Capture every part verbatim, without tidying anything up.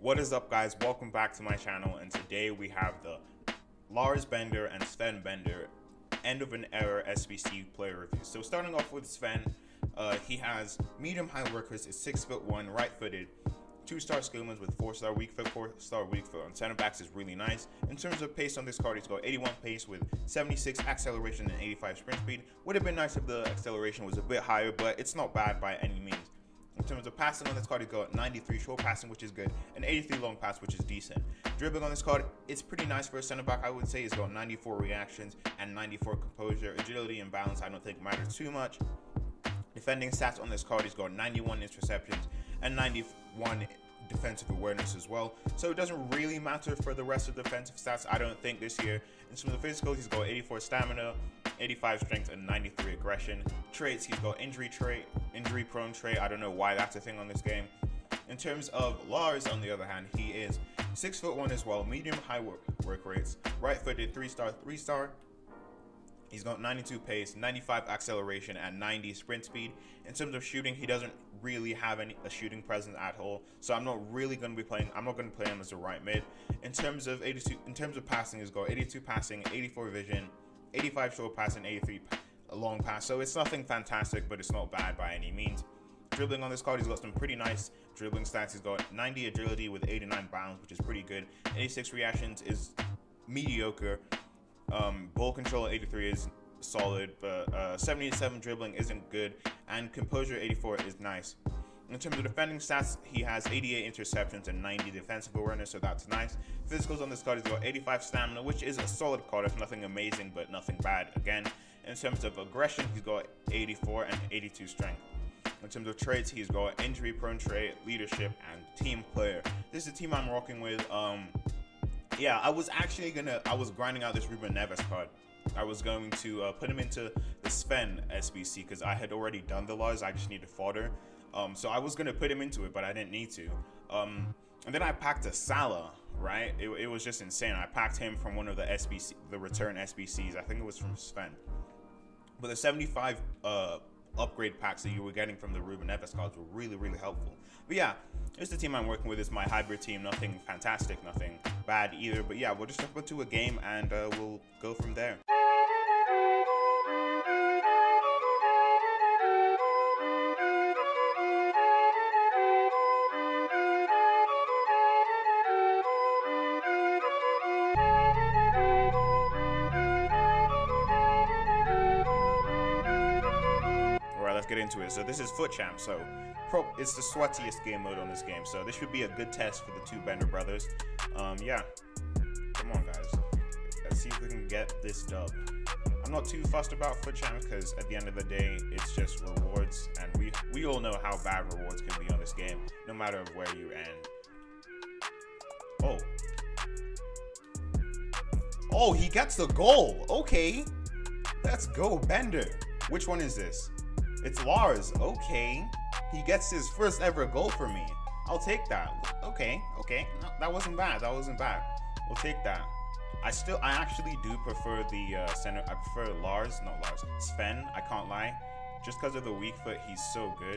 What is up, guys? Welcome back to my channel, and today we have the Lars Bender and Sven Bender end of an era S B C player review. So starting off with Sven, uh, he has medium high workers, is six foot one, right footed, two star skill moves with four star weak foot, four star weak foot. On center backs is really nice. In terms of pace on this card, he's got eighty-one pace with seventy-six acceleration and eighty-five sprint speed. Would have been nice if the acceleration was a bit higher, but it's not bad by any means. In terms of passing on this card, he's got ninety-three short passing, which is good, and eighty-three long pass, which is decent. Dribbling on this card, it's pretty nice for a center back, I would say. He's got ninety-four reactions and ninety-four composure. Agility and balance, I don't think matters too much. Defending stats on this card, he's got ninety-one interceptions and ninety-one defensive awareness as well. So it doesn't really matter for the rest of the defensive stats, I don't think, this year. In some of the physicals, he's got eighty-four stamina, eighty-five strength, and ninety-three aggression. Traits, he's got injury trait, injury prone trait. I don't know why that's a thing on this game. In terms of Lars, on the other hand, he is six foot one as well, medium high work, work rates, right footed, three star, three star. He's got ninety-two pace, ninety-five acceleration, and ninety sprint speed. In terms of shooting, he doesn't really have any a shooting presence at all. So I'm not really going to be playing. I'm not going to play him as a right mid. In terms of eighty-two, in terms of passing, he's got eighty-two passing, eighty-four vision, eighty-five short pass, and eighty-three long pass. So it's nothing fantastic, but it's not bad by any means. Dribbling on this card, he's got some pretty nice dribbling stats. He's got ninety agility with eighty-nine balance, which is pretty good. eighty-six reactions is mediocre. Um, ball control at eighty-three is solid, but uh, seventy-seven dribbling isn't good, and composure eighty-four is nice. In terms of defending stats, he has eighty-eight interceptions and ninety defensive awareness, so that's nice. Physicals on this card, he's got eighty-five stamina, which is a solid card, if nothing amazing, but nothing bad again. In terms of aggression, he's got eighty-four and eighty-two strength. In terms of traits, he's got injury prone trait, leadership, and team player. This is the team I'm rocking with. Um, yeah, I was actually gonna, I was grinding out this Ruben Neves card. I was going to uh, put him into the Sven S B C because I had already done the Lars. I just needed fodder. Um, so I was going to put him into it, but I didn't need to. Um, and then I packed a Salah, right? It, it was just insane. I packed him from one of the S B C, the return S B Cs. I think it was from Sven. But the seventy-five uh, upgrade packs that you were getting from the Ruben Neves cards were really, really helpful. But yeah, it's the team I'm working with. It's my hybrid team. Nothing fantastic, nothing bad either. But yeah, we'll just jump into a game and uh, we'll go from there. Let's get into it. So this is Foot Champ, so pro it's the sweatiest game mode on this game, so this should be a good test for the two Bender brothers. Um yeah, come on guys, let's see if we can get this dub. I'm not too fussed about Foot Champ because at the end of the day it's just rewards, and we we all know how bad rewards can be on this game no matter where you end. Oh oh he gets the goal. Okay, let's go Bender. Which one is this? It's Lars. Okay, he gets his first ever goal for me. I'll take that. Okay, okay, no, that wasn't bad. That wasn't bad. We'll take that. I still, I actually do prefer the uh, center. I prefer Lars, not Lars. Sven. I can't lie. Just because of the weak foot, he's so good.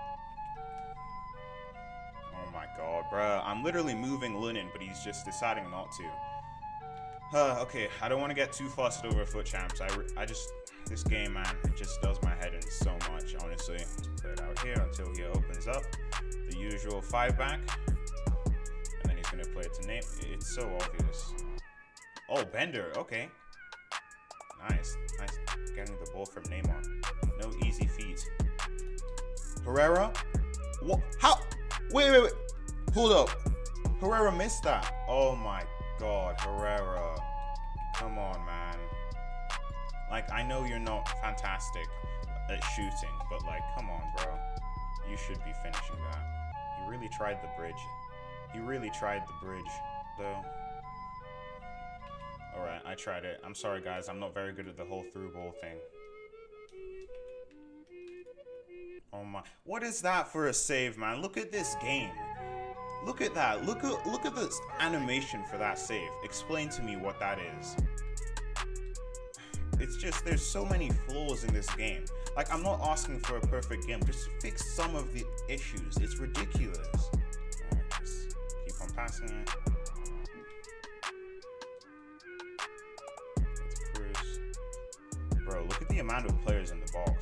Oh my god, bruh. I'm literally moving Linen, but he's just deciding not to. Uh, okay, I don't want to get too fussed over Foot Champs. I, I just. This game, man, it just does my head in so much, honestly. Let's play it out here until he opens up. The usual five back. And then he's going to play it to name. It's so obvious. Oh, Bender. Okay. Nice. Nice. Getting the ball from Neymar. No easy feat. Herrera? What? How? Wait, wait, wait. Hold up. Herrera missed that. Oh, my God. Herrera. Come on, man. Like, I know you're not fantastic at shooting, but like, come on, bro. You should be finishing that. He really tried the bridge. He really tried the bridge, though. Alright, I tried it. I'm sorry, guys. I'm not very good at the whole through ball thing. Oh my. What is that for a save, man? Look at this game. Look at that. Look at, look at this animation for that save. Explain to me what that is. It's just, there's so many flaws in this game. Like, I'm not asking for a perfect game. Just fix some of the issues. It's ridiculous. Alright, just keep on passing it. Cruz. Bro, look at the amount of players in the box.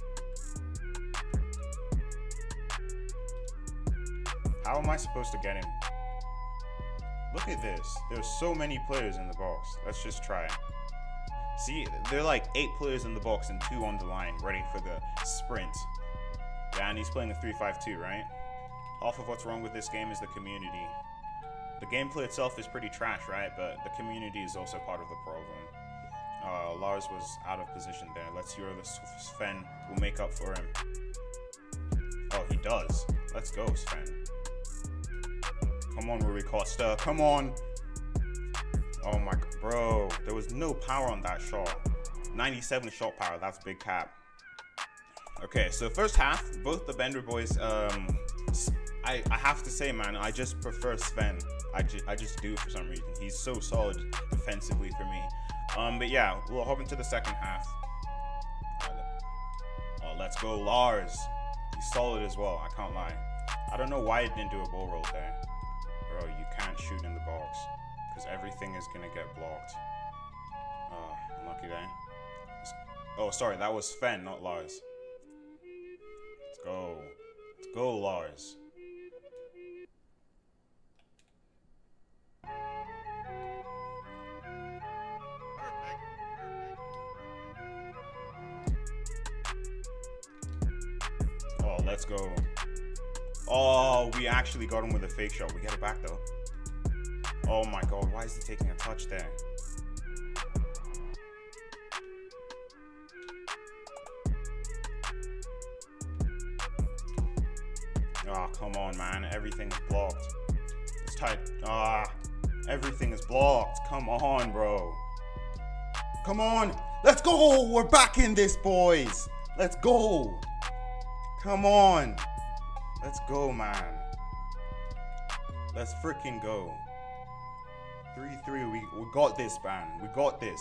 How am I supposed to get him? Look at this. There's so many players in the box. Let's just try it. See, there are like eight players in the box and two on the line ready for the sprint. Yeah, and he's playing a three five two, right? Half of what's wrong with this game is the community. The gameplay itself is pretty trash, right? But the community is also part of the problem. Uh, Lars was out of position there. Let's see whether Sven will make up for him. Oh, he does. Let's go, Sven. Come on, Rui Costa. Come on. Oh my, bro. There was no power on that shot. ninety-seven shot power. That's big cap. Okay, so first half, both the Bender boys. Um, I I have to say, man, I just prefer Sven. I just I just do for some reason. He's so solid defensively for me. Um, but yeah, we'll hop into the second half. Oh, let's go, Lars. He's solid as well. I can't lie. I don't know why he didn't do a ball roll there. Bro, you can't shoot in the box because everything is gonna get blocked. Oh, unlucky there. Oh, sorry, that was Sven, not Lars. Let's go. Let's go, Lars. Oh, let's go. Oh, we actually got him with a fake shot. We get it back though. Oh my god, why is he taking a touch there? Oh, come on, man. Everything is blocked. It's tight. Ah, everything is blocked. Come on, bro. Come on. Let's go. We're back in this, boys. Let's go. Come on. Let's go, man. Let's freaking go. three three. We, we got this, man. We got this.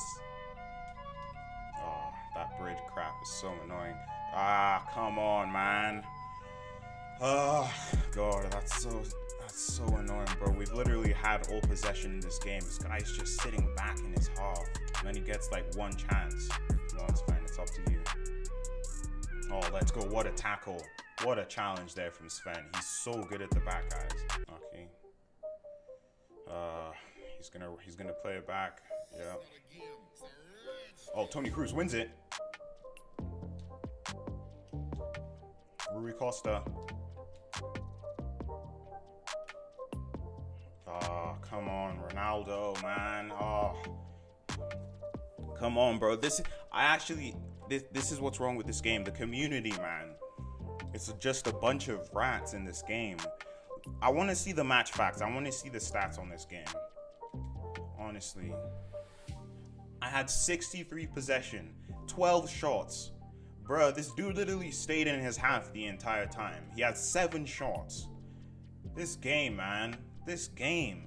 Oh, that bridge crap is so annoying. Ah, come on, man. Oh, God, that's so that's so annoying, bro. We've literally had all possession in this game. This guy's just sitting back in his half. And then he gets like one chance. Come on, Sven, it's up to you. Oh, let's go. What a tackle. What a challenge there from Sven. He's so good at the back, guys. Okay. Uh, he's gonna he's gonna play it back. Yeah. Oh, Toni Kroos wins it. Rui Costa. Oh, come on, Ronaldo, man. Oh, come on, bro. This I actually this this is what's wrong with this game. The community, man. It's just a bunch of rats in this game. I want to see the match facts. I want to see the stats on this game. Honestly, I had sixty-three possession, twelve shots. Bruh, this dude literally stayed in his half the entire time. He had seven shots. This game, man. This game.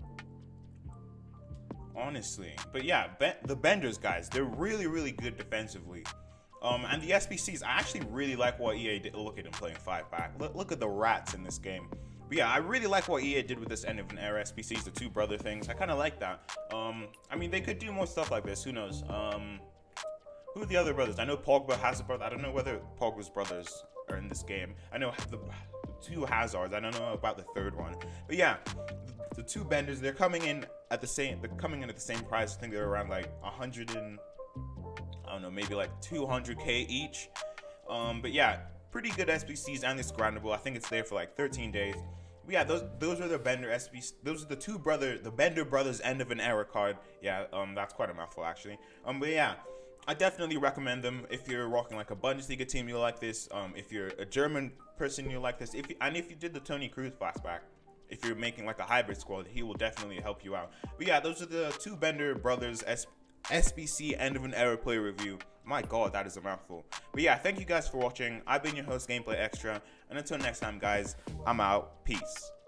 Honestly. But yeah, ben the Benders, guys, they're really, really good defensively. Um, and the S B Cs, I actually really like what E A did. Look at him playing five back. Look, look at the rats in this game. But yeah, I really like what E A did with this end of an era S B Cs, the two brother things. I kind of like that. Um, I mean, they could do more stuff like this. Who knows? Um, who are the other brothers? I know Pogba has a brother. I don't know whether Pogba's brothers are in this game. I know the, the two Hazards. I don't know about the third one. But yeah, the, the two Benders, they're coming in at the same. They're coming in at the same price. I think they're around like a hundred and. I don't know, maybe like two hundred K each. Um, but yeah, pretty good S B Cs, and it's grindable. I think it's there for like thirteen days. But yeah, those those are the Bender S B Cs. Those are the two brother, the Bender brothers end of an era card. Yeah, um, that's quite a mouthful actually. Um, but yeah, I definitely recommend them if you're rocking like a Bundesliga team. You like this. Um, if you're a German person, you like this. If you, and if you did the Toni Kroos flashback, if you're making like a hybrid squad, he will definitely help you out. But yeah, those are the two Bender brothers S. S B C end of an era player review. My god, that is a mouthful. But yeah, thank you guys for watching. I've been your host, Gameplay Extra, and until next time, guys, I'm out. Peace.